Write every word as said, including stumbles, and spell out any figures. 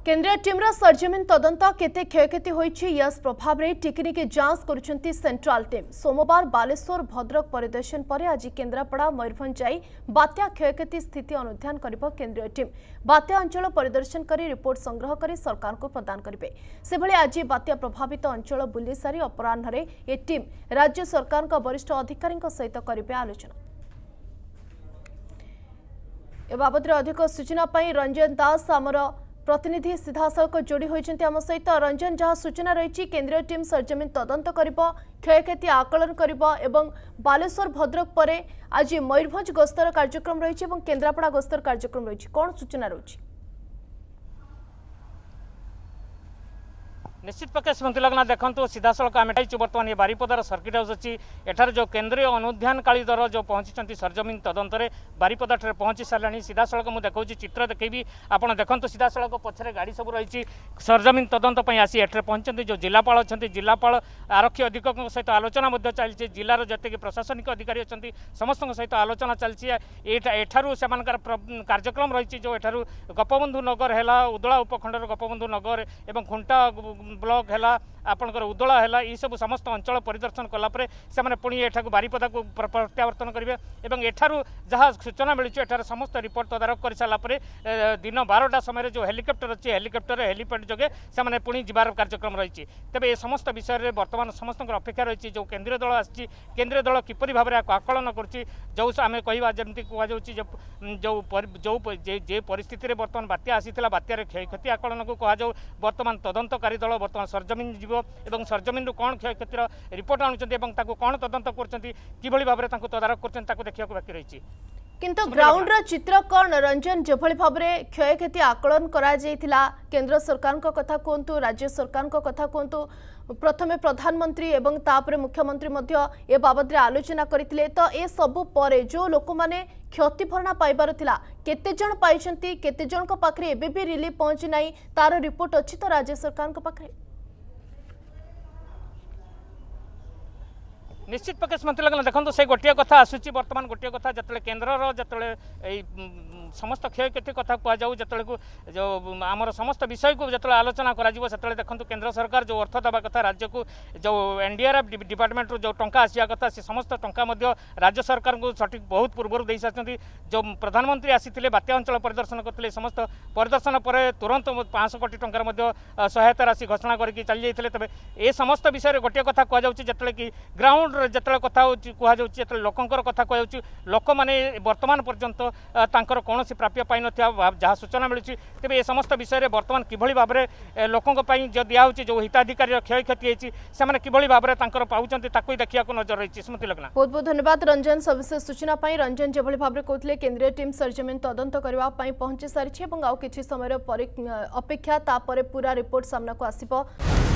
केंद्रीय टीम्र सरजमीन तदंत केते क्षयक्षति होइछि यस प्रभाव रे टिकनिकी जांच करुछंती सेंट्रल टीम। सोमवार बालेश्वर भद्रक परिदर्शन पर आज केन्द्रापड़ा मयूरभंज जाई बात्या क्षयक्षति स्थिति अनुध्यान करिबो केंद्रीय टीम। बात्या अंचल परिदर्शन करी रिपोर्ट संग्रह करी सरकार को प्रदान करिवे। सेभଳି आज बात्या प्रभावित अंचल बुली सारी अपराह्न रे ए टीम राज्य सरकार का वरिष्ठ अधिकारी सहित करिवे आलोचना। ए बाबद अधिक सूचना पाई रंजन दास आमर प्रतिनिधि सीधासख जोड़ी होती आम सहित। रंजन, जहाँ सूचना रही केंद्रीय टीम सरजमीन तदंत करिबो, क्षयक्षति आकलन करिबो एवं बालेश्वर भद्रक परे आज मयूरभंज गस्तर कार्यक्रम रही केन्द्रापड़ा गस्तर कार्यक्रम रही, कौन सूचना रही? निश्चित पक्षे स्मृति लगना देखो सीधा सड़क आम बर्तमान ये बारिपदार सर्किट हाउस अच्छी एठार जो केंद्रीय अनुध्यानकाली दल जो पहुंची सरजमीन तदंत बारिपदा ठारे पहुंची सारे सीधा सड़क मुझे देखा चित्र देखी आप देखो सीधा सड़क पछरे गाड़ी सब रही सरजमीन तदंत आसी एठारे पहुंचती जो जिलापाल अच्छा जिलापाल आरक्षी अधीक्षक सहित आलोचना चलती जिलार जिते प्रशासनिक अधिकारी अच्छा समस्त सहित आलोचना चलती एठारू से कार्यक्रम रही जो एठारू गोपबंधु नगर है उदला उपखंडर गोपबंधु नगर और खुंटा ब्लॉक है आपंकर उदला है ये सब समस्त अंचल परिदर्शन कलापर से पुणी एठाक बारिपदा को प्रत्यावर्तन करेंगे और एठारू जहाँ सूचना मिली एठार समस्त रिपोर्ट तदारख कर सारापर दिन बारटा समय जो हेलिकप्टर अच्छी हेलिकप्टर हेलीपैड जोगे से पुणी जबार कार्यक्रम रही। तेज ये समस्त विषय में बर्तमान समस्त अपेक्षा रही जो केंद्रीय दल आसी केंद्रीय दल किपरि भाव में आकलन कर आम कह जमी कह जो जे परिस्थिति में बर्तमान बात्या आसीला बात्यार क्षयक्षति आकलन को कहुँ बर्तमान तदंतकारी दल बर्तमान सरजमीन जीव और सरजमीन कौन क्षयक्षतिर रिपोर्ट आणुंट कौन तदंत कर भाव में तदारख कर देखा बाकी रही। किंतु ग्राउंड रा चित्र कौन रंजन जो भाव में क्षयक्षति आकलन करा जायथिला केंद्र सरकार को कथा कहतु राज्य सरकार को कथा कहतु प्रथमे प्रधानमंत्री एवं तापरे मुख्यमंत्री मध्य ए बाबद रे आलोचना करथिले तो ए सब परे जो लोक माने क्षति भरणा पाइबार थिला केते जण पाइछंती केते जण को पाखरे एबे भी रिलीफ पहुंची नाही तार रिपोर्ट अछि तो राज्य सरकार को पाखरे निश्चित पक्ष स्मृति लगना देखो से गोटे कथा आसूची बर्तमान गोटे कथा जो केन्द्र जो समस्त क्षयक्षति कथा कहु जो जो आमर समस्त विषय को जो आलोचना कर देखो केंद्र सरकार जो अर्थ देवा कथा राज्य को जो एनडीआरएफ डिपार्टमेंट जो टंका आसिया कथा से समस्त टंका राज्य सरकार को सठिक बहुत पूर्व दे सारी जो प्रधानमंत्री आसी बात्या अंचल परिदर्शन करते समस्त परिदर्शन पर तुरंत पाँच कोटी टंकार सहायता राशि घोषणा करके चली जाते तेज ये समस्त विषय गोटे कथा कहु जो कि ग्राउंड जो कथा कहु लोकंर कथा कहु लोक मैंने बर्तमान पर्यंत तांकर कौन प्राप्य पाई न जहाँ सूचना मिली तेज ये समस्त विषय में बर्तमान किभली भाव में लोकों जो दिया जो हिताधिकारी क्षयक्षति होती से किभली भाव में पाँच देखा नजर रही। स्मृति लगना बहुत बहुत धन्यवाद रंजन सविशेष सूचना पाई। रंजन जो भाव में कहते केंद्रीय टीम सरजमीन तदंत करने पहुंची सारी आउ किछि समय अपेक्षा तापर पूरा रिपोर्ट सामना को आसिबो।